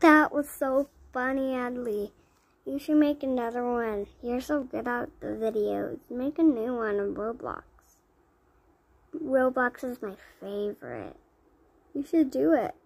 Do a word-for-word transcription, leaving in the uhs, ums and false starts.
That was so funny, Adley. You should make another one. You're so good at the videos. Make a new one of Roblox. Roblox is my favorite. You should do it.